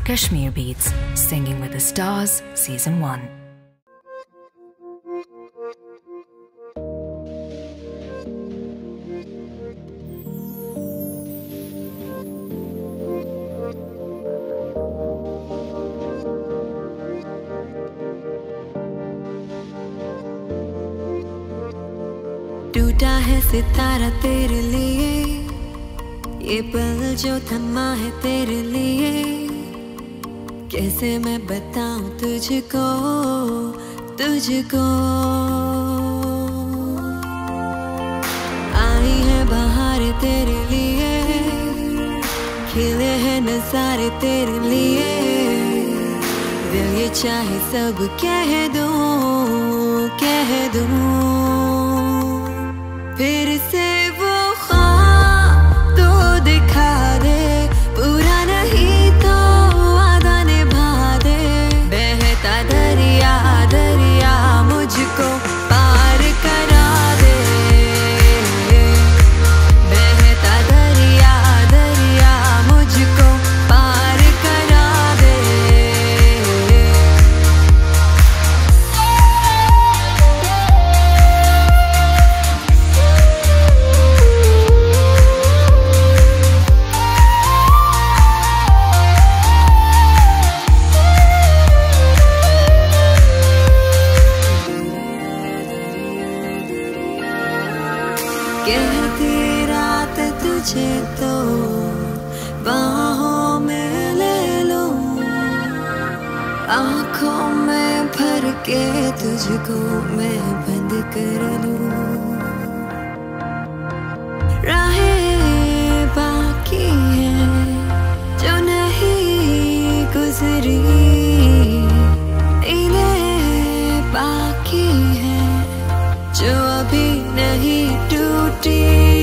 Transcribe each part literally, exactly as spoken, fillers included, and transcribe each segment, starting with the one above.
Kashmir Beats, Singing with the Stars, Season one. टूटा है सितारा तेरे लिए, ये पल जो थमा है तेरे लिए। कैसे मैं बताऊं तुझको, तुझको। आई है बहार तेरे लिए, खिले हैं नज़ारे तेरे लिए। दिल ये चाहे सब कह दूं, कह दूं। फिर से वो ख्वाब तो दिखा दे, पूरा नहीं तो वादा निभा दे। बहता दरिया दरिया मुझको पार करा दे। बहता दरिया दरिया मुझको पार करा दे। कहती रात तुझे तो बाहों में ले लूं, आँखों में भर के तुझको मैं बंद कर लूं। राहें बाकी हैं जो नहीं गुजरी, इन्हें बाकी हैं जो अभी नहीं टूटी।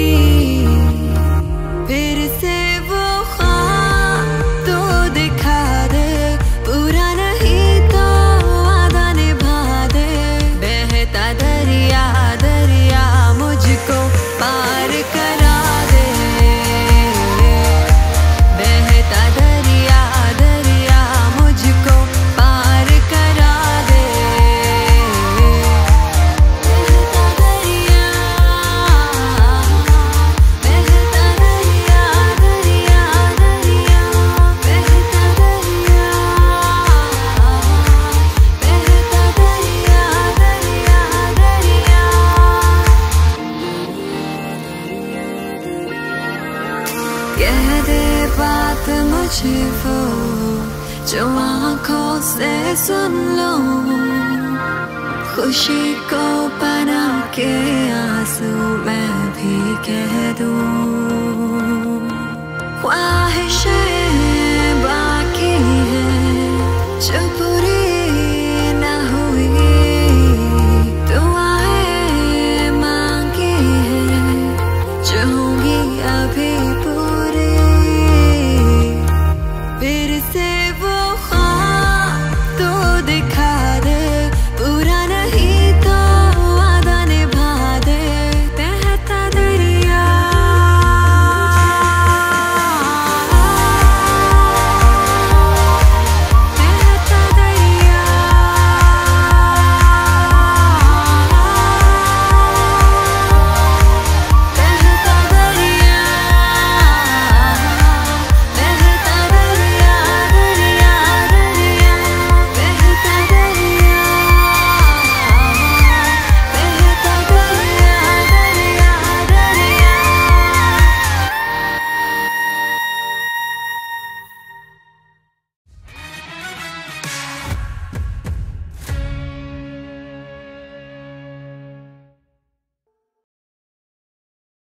फिर से वो ख्वाब तो दिखा दे, पूरा नहीं तो वादा निभा दे। बहता दरिया दरिया मुझको पार करा दे। बहता दरिया दरिया मुझको पार करा दे। कह दे बात मुझे वो जो आँखों से सुन लो, खुशी को बना के आंसू मैं भी कह दूं।